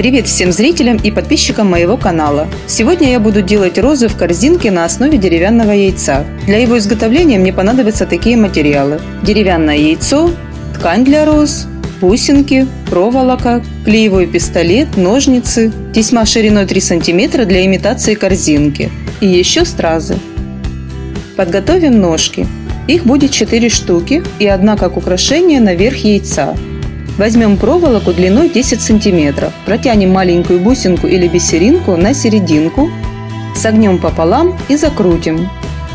Привет всем зрителям и подписчикам моего канала! Сегодня я буду делать розы в корзинке на основе деревянного яйца. Для его изготовления мне понадобятся такие материалы: деревянное яйцо, ткань для роз, бусинки, проволока, клеевой пистолет, ножницы, тесьма шириной 3 см для имитации корзинки и еще стразы. Подготовим ножки. Их будет 4 штуки и одна как украшение наверх яйца. Возьмем проволоку длиной 10 см, протянем маленькую бусинку или бисеринку на серединку, согнем пополам и закрутим.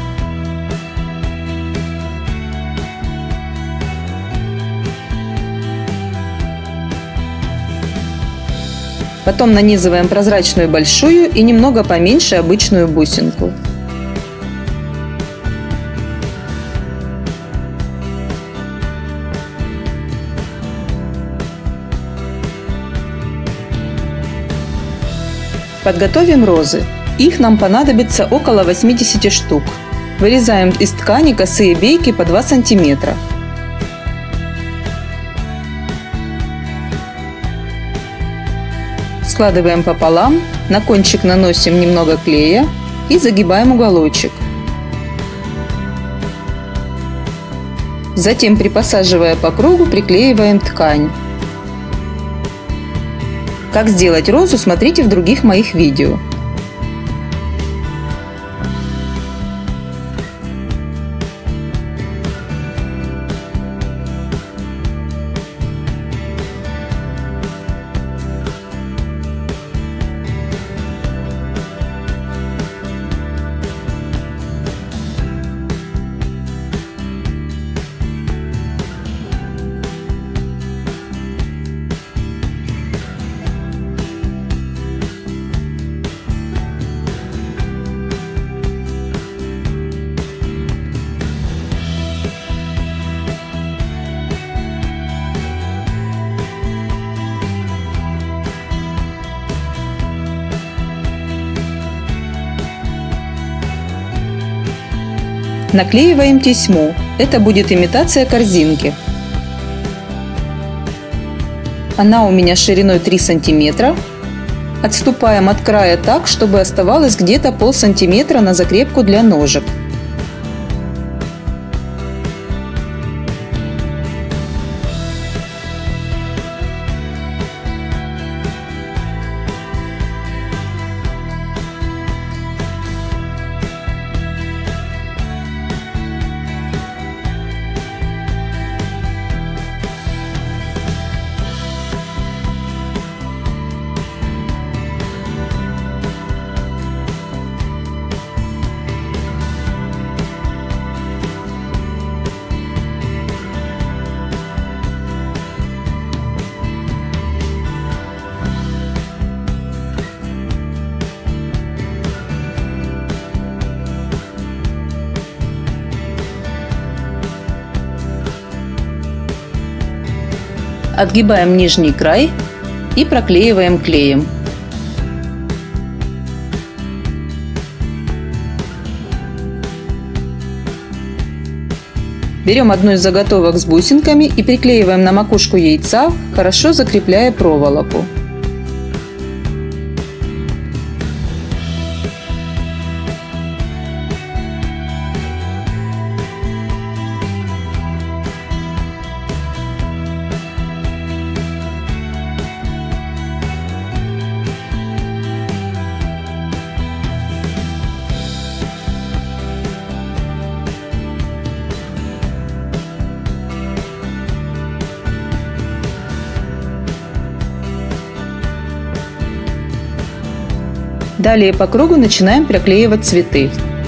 Потом нанизываем прозрачную большую и немного поменьше обычную бусинку. Подготовим розы. Их нам понадобится около 80 штук. Вырезаем из ткани косые бейки по 2 см. Складываем пополам, на кончик наносим немного клея и загибаем уголочек. Затем, припосаживая по кругу, приклеиваем ткань. Как сделать розу, смотрите в других моих видео. Наклеиваем тесьму. Это будет имитация корзинки. Она у меня шириной 3 см. Отступаем от края так, чтобы оставалось где-то полсантиметра на закрепку для ножек. Отгибаем нижний край и проклеиваем клеем. Берем одну из заготовок с бусинками и приклеиваем на макушку яйца, хорошо закрепляя проволоку. Далее по кругу начинаем приклеивать цветы.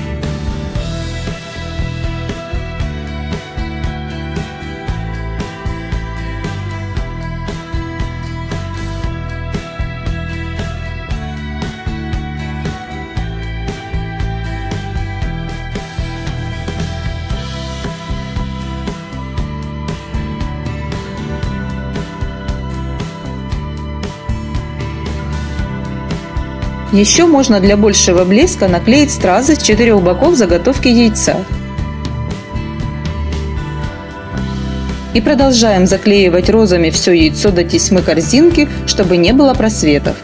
Еще можно для большего блеска наклеить стразы с 4 боков заготовки яйца. И продолжаем заклеивать розами все яйцо до тесьмы корзинки, чтобы не было просветов.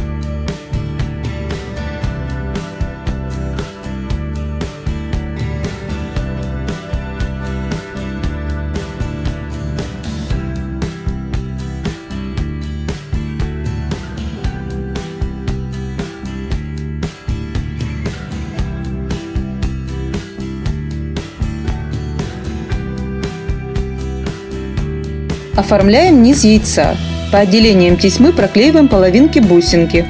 Оформляем низ яйца. По отделениям тесьмы проклеиваем половинки бусинки.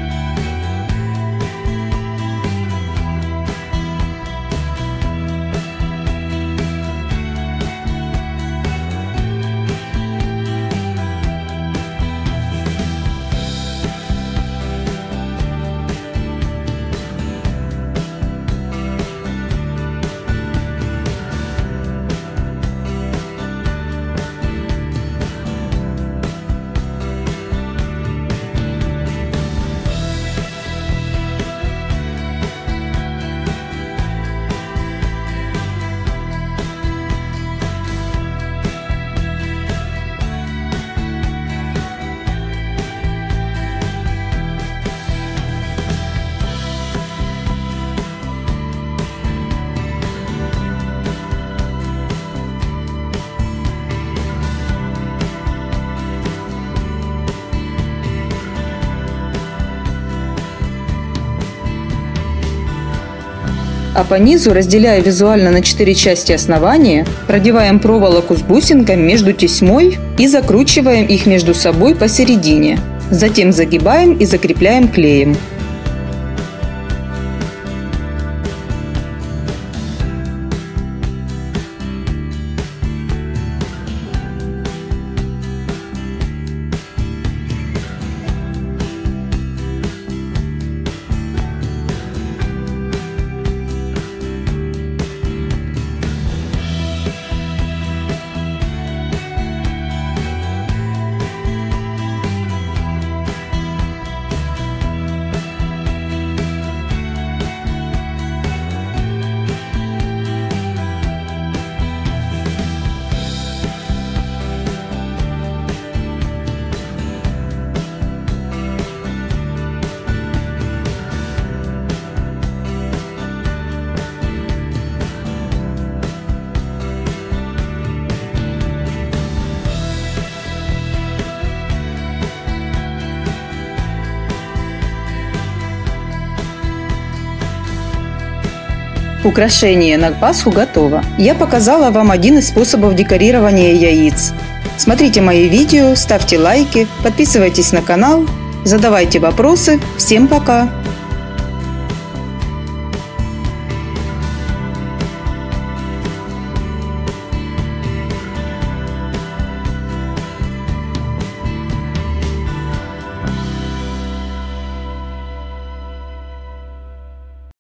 А по низу, разделяя визуально на 4 части основания, продеваем проволоку с бусинками между тесьмой и закручиваем их между собой посередине. Затем загибаем и закрепляем клеем. Украшение на Пасху готово. Я показала вам один из способов декорирования яиц. Смотрите мои видео, ставьте лайки, подписывайтесь на канал, задавайте вопросы. Всем пока!